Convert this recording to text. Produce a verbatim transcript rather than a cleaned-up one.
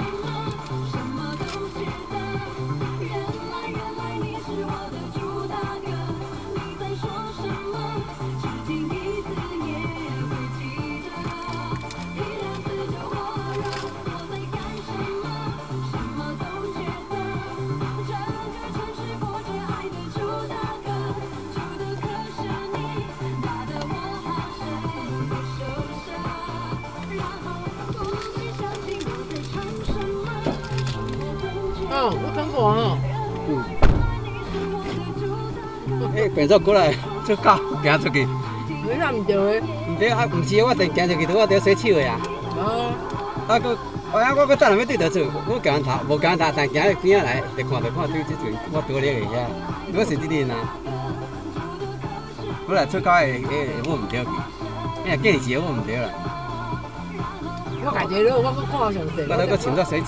哦，我看过哦。 嗯。哎，变做过来，做狗行出去。 你哪唔对诶？ 唔对啊，唔是我定行出去，我着洗手的啊。哦。啊，搁，我啊，我搁等下要对倒做，我行头无行头，但行喺边仔来，就看着看对即阵，我多了个遐，我是这点啊。我来出狗诶诶，我唔对去，因为见时我唔对啦。 我家己了，我搁看上细。 我都搁穿做洗。